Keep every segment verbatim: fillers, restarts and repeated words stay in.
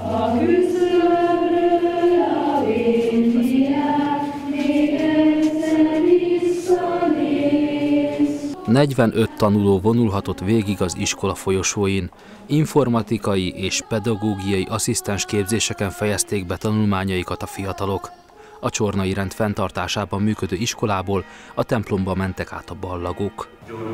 negyvenöt tanuló vonulhatott végig az iskola folyosóin. Informatikai és pedagógiai asszisztens képzéseken fejezték be tanulmányaikat a fiatalok. A csornai rend fenntartásában működő iskolából a templomba mentek át a ballagok.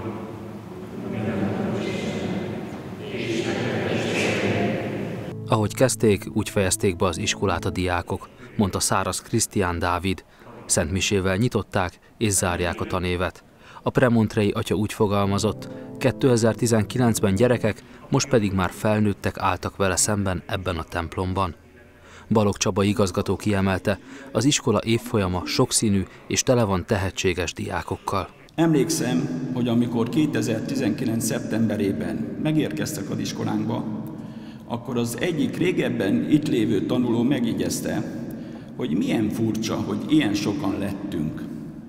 Ahogy kezdték, úgy fejezték be az iskolát a diákok, mondta Száraz Krisztián Dávid. Szentmisével nyitották és zárják a tanévet. A premontrei atya úgy fogalmazott, kétezer-tizenkilencben gyerekek, most pedig már felnőttek álltak vele szemben ebben a templomban. Balogh Csaba igazgató kiemelte, az iskola évfolyama sokszínű és tele van tehetséges diákokkal. Emlékszem, hogy amikor kétezer-tizenkilenc. szeptemberében megérkeztek az iskolánkba, akkor az egyik régebben itt lévő tanuló megjegyezte, hogy milyen furcsa, hogy ilyen sokan lettünk.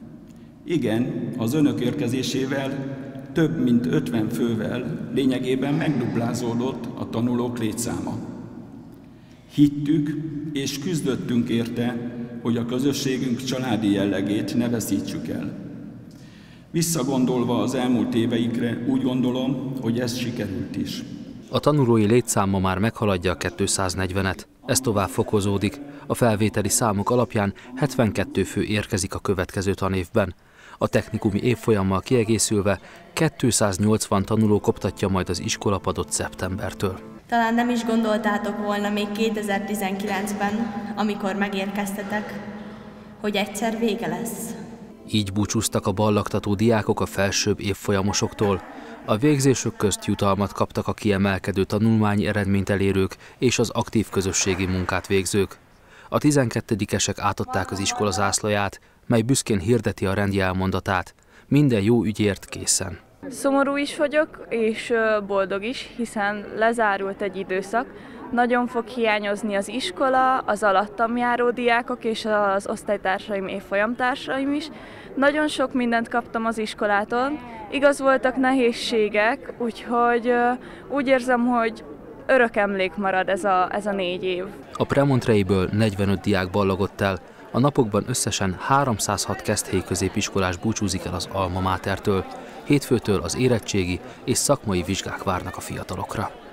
Igen, az önök érkezésével több mint ötven fővel lényegében megduplázódott a tanulók létszáma. Hittük és küzdöttünk érte, hogy a közösségünk családi jellegét ne veszítsük el. Visszagondolva az elmúlt éveikre úgy gondolom, hogy ez sikerült is. A tanulói létszáma már meghaladja a kétszáznegyvenet. Ez tovább fokozódik. A felvételi számok alapján hetvenkettő fő érkezik a következő tanévben. A technikumi évfolyammal kiegészülve kétszáznyolcvan tanuló koptatja majd az iskolapadot szeptembertől. Talán nem is gondoltátok volna még kétezer-tizenkilencben, amikor megérkeztetek, hogy egyszer vége lesz. Így búcsúztak a ballagtató diákok a felsőbb évfolyamosoktól. A végzésük közt jutalmat kaptak a kiemelkedő tanulmányi eredményt elérők és az aktív közösségi munkát végzők. A tizenkettedikesek átadták az iskola zászlaját, mely büszkén hirdeti a rendjelmondatát. Minden jó ügyért készen. Szomorú is vagyok, és boldog is, hiszen lezárult egy időszak. Nagyon fog hiányozni az iskola, az alattam járó diákok és az osztálytársaim, évfolyamtársaim is. Nagyon sok mindent kaptam az iskolától. Igaz, voltak nehézségek, úgyhogy úgy érzem, hogy örök emlék marad ez a, ez a négy év. A premontreiből negyvenöt diák ballagott el. A napokban összesen háromszázhat kezdhelyi középiskolás búcsúzik el az Alma Mátertől. Hétfőtől az érettségi és szakmai vizsgák várnak a fiatalokra.